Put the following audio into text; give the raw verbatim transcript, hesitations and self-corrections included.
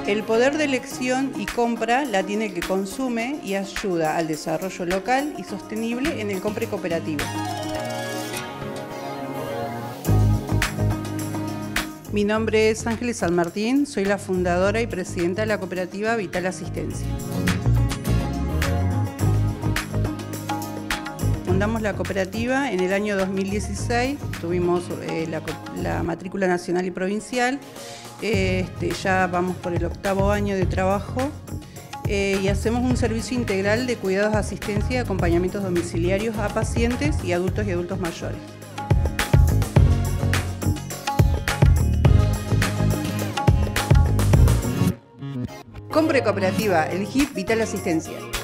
El poder de elección y compra la tiene el que consume y ayuda al desarrollo local y sostenible en el compre cooperativo. Mi nombre es Ángeles San Martín, soy la fundadora y presidenta de la cooperativa Vital Asistencia. Fundamos la cooperativa en el año dos mil dieciséis, tuvimos eh, la, la matrícula nacional y provincial, eh, este, ya vamos por el octavo año de trabajo eh, y hacemos un servicio integral de cuidados, asistencia y acompañamientos domiciliarios a pacientes y adultos y adultos mayores. Compre cooperativa, elegí Vital Asistencia.